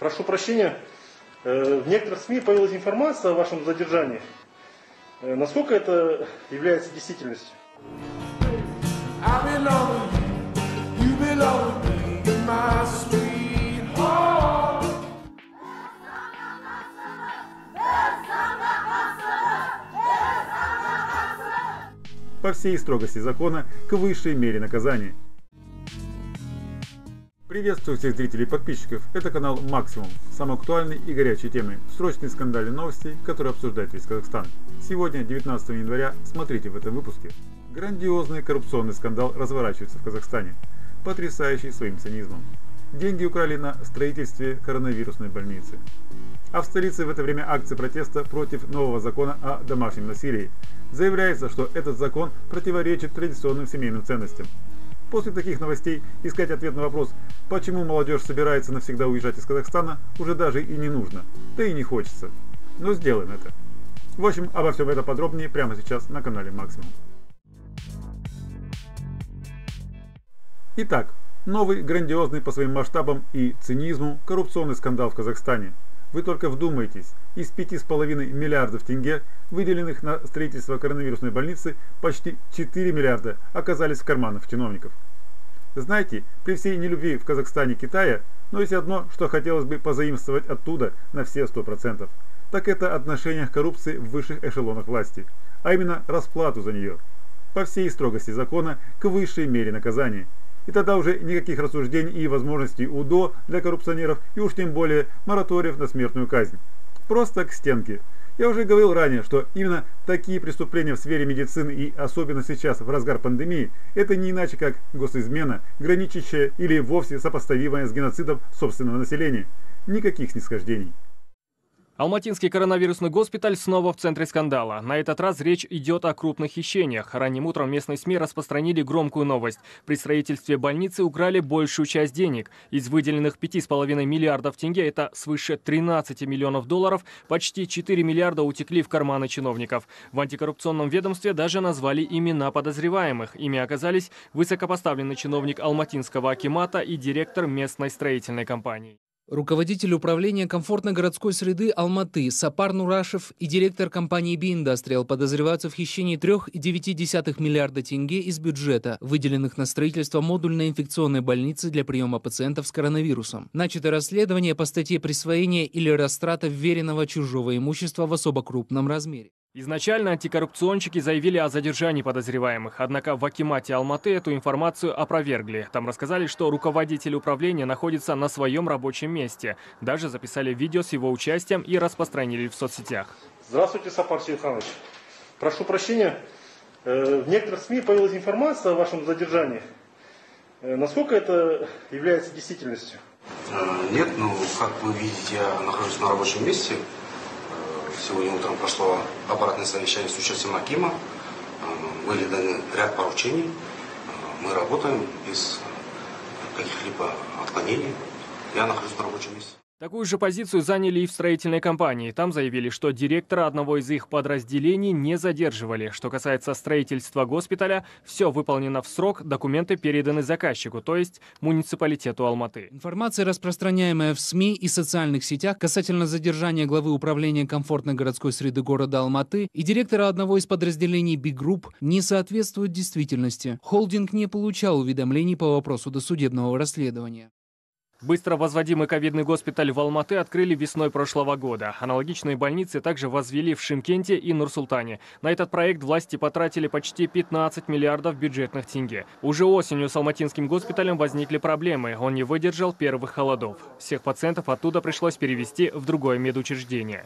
Прошу прощения, в некоторых СМИ появилась информация о вашем задержании. Насколько это является действительностью? По всей строгости закона к высшей мере наказания. Приветствую всех зрителей и подписчиков. Это канал Максимум. Самые актуальные и горячие темы. Срочные скандальные новости, которые обсуждает весь Казахстан. Сегодня, 19 января, смотрите в этом выпуске. Грандиозный коррупционный скандал разворачивается в Казахстане, потрясающий своим цинизмом. Деньги украли на строительстве коронавирусной больницы. А в столице в это время акции протеста против нового закона о домашнем насилии. Заявляется, что этот закон противоречит традиционным семейным ценностям. После таких новостей искать ответ на вопрос, почему молодежь собирается навсегда уезжать из Казахстана, уже даже и не нужно, да и не хочется. Но сделаем это. В общем, обо всем этом подробнее прямо сейчас на канале Максимум. Итак, новый грандиозный по своим масштабам и цинизму коррупционный скандал в Казахстане. Вы только вдумайтесь, из 5,5 миллиардов тенге, выделенных на строительство коронавирусной больницы, почти 4 миллиарда оказались в карманах чиновников. Знаете, при всей нелюбви в Казахстане Китая, но есть одно, что хотелось бы позаимствовать оттуда на все 100%. Так это отношение к коррупции в высших эшелонах власти, а именно расплату за нее. По всей строгости закона к высшей мере наказания. И тогда уже никаких рассуждений и возможностей УДО для коррупционеров, и уж тем более мораториев на смертную казнь. Просто к стенке. Я уже говорил ранее, что именно такие преступления в сфере медицины и особенно сейчас в разгар пандемии, это не иначе как госизмена, граничащая или вовсе сопоставимая с геноцидом собственного населения. Никаких снисхождений. Алматинский коронавирусный госпиталь снова в центре скандала. На этот раз речь идет о крупных хищениях. Ранним утром местные СМИ распространили громкую новость. При строительстве больницы украли большую часть денег. Из выделенных 5,5 миллиардов тенге, это свыше 13 миллионов долларов, почти 4 миллиарда утекли в карманы чиновников. В антикоррупционном ведомстве даже назвали имена подозреваемых. Ими оказались высокопоставленный чиновник алматинского акимата и директор местной строительной компании. Руководитель управления комфортной городской среды Алматы Сапар Нурашев и директор компании B-Industrial подозреваются в хищении 3,9 миллиарда тенге из бюджета, выделенных на строительство модульной инфекционной больницы для приема пациентов с коронавирусом. Начато расследование по статье присвоения или растрата вверенного чужого имущества в особо крупном размере. Изначально антикоррупционщики заявили о задержании подозреваемых, однако в акимате Алматы эту информацию опровергли. Там рассказали, что руководитель управления находится на своем рабочем месте. Даже записали видео с его участием и распространили в соцсетях. Здравствуйте, Сапар Сейханович. Прошу прощения, в некоторых СМИ появилась информация о вашем задержании. Насколько это является действительностью? Нет, как вы видите, я нахожусь на рабочем месте. Сегодня утром прошло аппаратное совещание с участием акима. Были даны ряд поручений. Мы работаем без каких-либо отклонений. Я нахожусь на рабочем месте. Такую же позицию заняли и в строительной компании. Там заявили, что директора одного из их подразделений не задерживали. Что касается строительства госпиталя, все выполнено в срок, документы переданы заказчику, то есть муниципалитету Алматы. Информация, распространяемая в СМИ и социальных сетях касательно задержания главы управления комфортной городской среды города Алматы и директора одного из подразделений B-Group, не соответствует действительности. Холдинг не получал уведомлений по вопросу досудебного расследования. Быстро возводимый ковидный госпиталь в Алматы открыли весной прошлого года. Аналогичные больницы также возвели в Шымкенте и Нур-Султане. На этот проект власти потратили почти 15 миллиардов бюджетных тенге. Уже осенью с алматинским госпиталем возникли проблемы. Он не выдержал первых холодов. Всех пациентов оттуда пришлось перевести в другое медучреждение.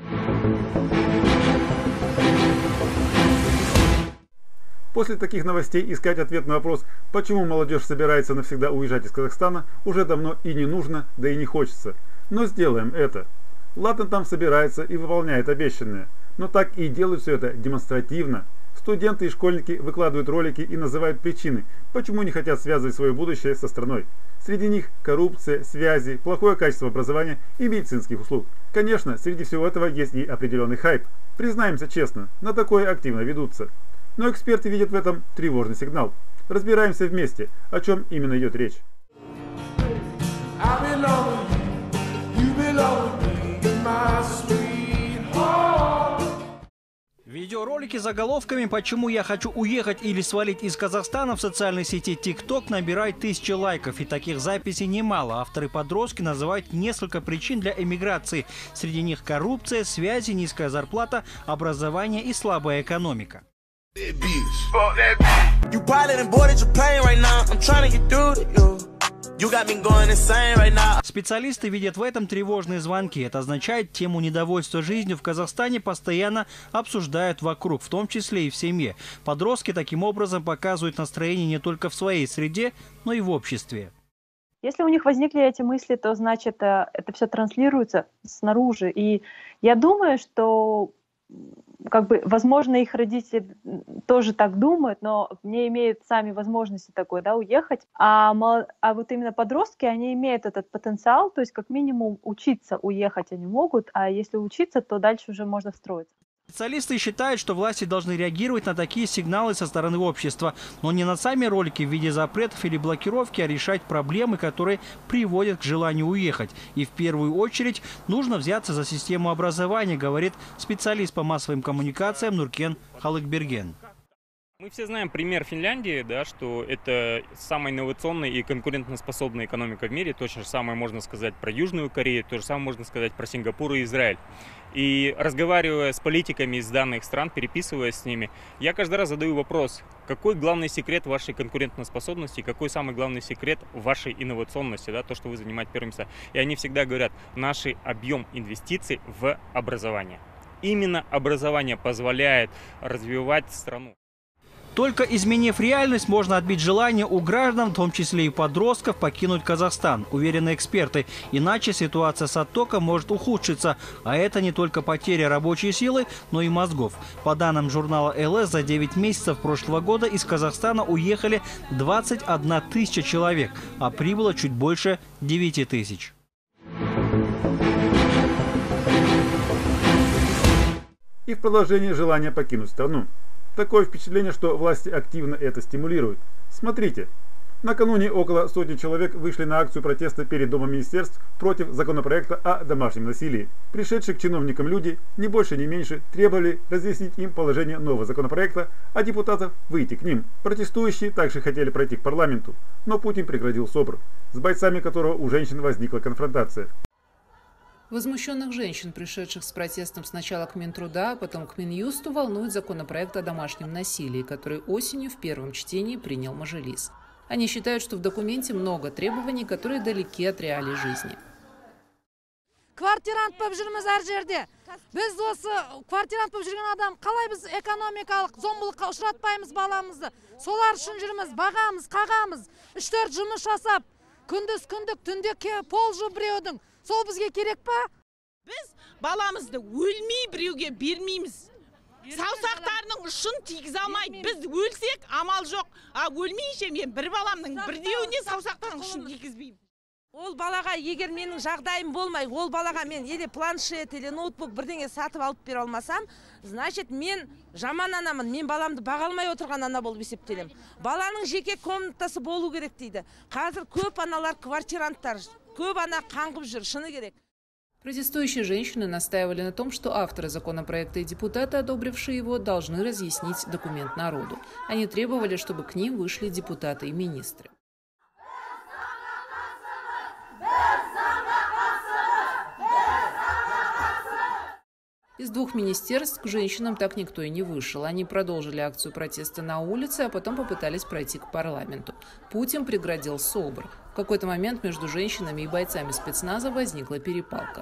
После таких новостей искать ответ на вопрос, почему молодежь собирается навсегда уезжать из Казахстана, уже давно и не нужно, да и не хочется. Но сделаем это. Ладно, там собирается и выполняет обещанное, но так и делают все это демонстративно. Студенты и школьники выкладывают ролики и называют причины, почему не хотят связывать свое будущее со страной. Среди них коррупция, связи, плохое качество образования и медицинских услуг. Конечно, среди всего этого есть и определенный хайп. Признаемся честно, на такое активно ведутся. Но эксперты видят в этом тревожный сигнал. Разбираемся вместе, о чем именно идет речь. Ролики с заголовками «Почему я хочу уехать или свалить из Казахстана» в социальной сети TikTok набирают 1000 лайков. И таких записей немало. Авторы-подростки называют несколько причин для эмиграции. Среди них коррупция, связи, низкая зарплата, образование и слабая экономика. Специалисты видят в этом тревожные звонки. Это означает, тему недовольства жизнью в Казахстане постоянно обсуждают вокруг, в том числе и в семье. Подростки таким образом показывают настроение не только в своей среде, но и в обществе. Если у них возникли эти мысли, то значит это все транслируется снаружи. И я думаю, что возможно, их родители тоже так думают, но не имеют сами возможности такой, уехать. А вот именно подростки, они имеют этот потенциал, то есть как минимум учиться уехать они могут, а если учиться, то дальше уже можно встроиться. Специалисты считают, что власти должны реагировать на такие сигналы со стороны общества, но не на сами ролики в виде запретов или блокировки, а решать проблемы, которые приводят к желанию уехать. И в первую очередь нужно взяться за систему образования, говорит специалист по массовым коммуникациям Нуркен Халыкберген. Мы все знаем пример Финляндии, что это самая инновационная и конкурентоспособная экономика в мире. То же самое можно сказать про Южную Корею, то же самое можно сказать про Сингапур и Израиль. И разговаривая с политиками из данных стран, переписываясь с ними, я каждый раз задаю вопрос, какой главный секрет вашей конкурентоспособности, какой самый главный секрет вашей инновационности, то, что вы занимаете первое место. И они всегда говорят, наш объем инвестиций в образование. Именно образование позволяет развивать страну. Только изменив реальность, можно отбить желание у граждан, в том числе и подростков, покинуть Казахстан, уверены эксперты. Иначе ситуация с оттоком может ухудшиться. А это не только потеря рабочей силы, но и мозгов. По данным журнала ЛС, за 9 месяцев прошлого года из Казахстана уехали 21 тысяча человек, а прибыло чуть больше 9 тысяч. И в продолжении желания покинуть страну. Такое впечатление, что власти активно это стимулируют. Смотрите, накануне около сотни человек вышли на акцию протеста перед Домом министерств против законопроекта о домашнем насилии. Пришедшие к чиновникам люди, ни больше ни меньше, требовали разъяснить им положение нового законопроекта, а депутатов выйти к ним. Протестующие также хотели пройти к парламенту, но Путин преградил СОБР, с бойцами которого у женщин возникла конфронтация. Возмущенных женщин, пришедших с протестом сначала к Минтруда, а потом к Минюсту, волнует законопроект о домашнем насилии, который осенью в первом чтении принял Мажилис. Они считают, что в документе много требований, которые далеки от реалий жизни. Квартирант болып жүрміз әр жерде. Біз осы квартирант болып жүрген адам қалай біз экономикалық зомбылыққа ұшыратпаймыз баламызды. Солар үшін жүрміз, бағамыз, қағамыз. 3-4 жұмыс жасап, күндіз-күндік түнде пол жу біреудің. Сол бізге керек па? Біз баламызды өлмей біреуге бермейміз. Саусақтарының ұшын тигізе алмайды. Біз өлсек амал жоқ. А өлмейінше мен бір баламның бірдеуіне саусақтарының ұшын тигізбеймін. Ол балаға егер менің жағдайым болмай, ол балаға мен или планшет, или ноутбук бірдеңе сатып алып бере алмасам, значит мен жаман анамын. Мен баламды баға алмай отырған ана болып есептелем. Баланың жеке комнатасы болу керек дейді. Қазір көп аналар квартиранттар, көп ана қаңғып жүр, шыны керек. Протестующие женщины настаивали на том, что авторы законопроекта и депутаты, одобрившие его, должны разъяснить документ народу. Они требовали, чтобы к ним вышли депутаты и министры. Из 2 министерств к женщинам так никто и не вышел. Они продолжили акцию протеста на улице, а потом попытались пройти к парламенту. Путин преградил СОБР. В какой-то момент между женщинами и бойцами спецназа возникла перепалка.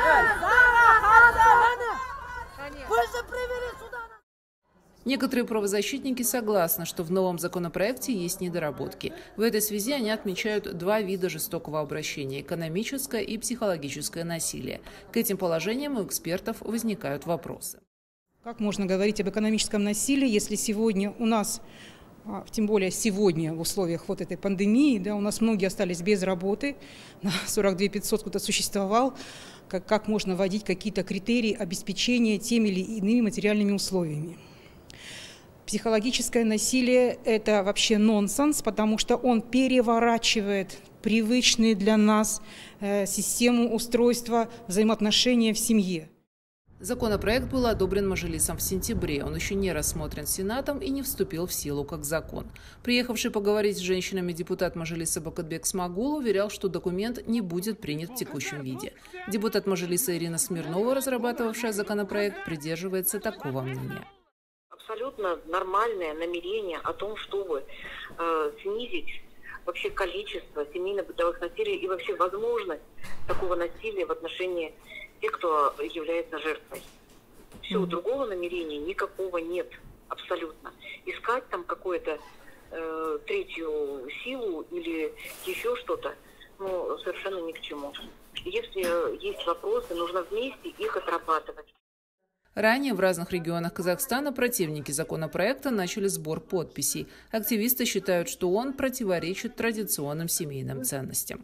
Некоторые правозащитники согласны, что в новом законопроекте есть недоработки. В этой связи они отмечают 2 вида жестокого обращения – экономическое и психологическое насилие. К этим положениям у экспертов возникают вопросы. Как можно говорить об экономическом насилии, если сегодня у нас, тем более сегодня в условиях вот этой пандемии, у нас многие остались без работы, на 42 500 кто-то существовал, как можно вводить какие-то критерии обеспечения теми или иными материальными условиями. Психологическое насилие – это вообще нонсенс, потому что он переворачивает привычные для нас систему устройства взаимоотношения в семье. Законопроект был одобрен Мажилисом в сентябре. Он еще не рассмотрен Сенатом и не вступил в силу как закон. Приехавший поговорить с женщинами депутат Мажилиса Бакытбек Смагул уверял, что документ не будет принят в текущем виде. Депутат Мажилиса Ирина Смирнова, разрабатывавшая законопроект, придерживается такого мнения. Абсолютно нормальное намерение о том, чтобы снизить вообще количество семейно-бытовых насилий и вообще возможность такого насилия в отношении тех, кто является жертвой. Все, другого намерения никакого нет, абсолютно. Искать там какую-то третью силу или еще что-то, ну, совершенно ни к чему. Если есть вопросы, нужно вместе их отрабатывать. Ранее в разных регионах Казахстана противники законопроекта начали сбор подписей. Активисты считают, что он противоречит традиционным семейным ценностям.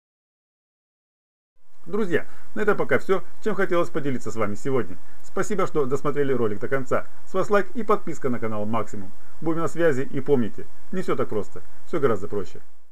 Друзья, на этом пока все, чем хотелось поделиться с вами сегодня. Спасибо, что досмотрели ролик до конца. С вас лайк и подписка на канал Максимум. Будем на связи и помните, не все так просто, все гораздо проще.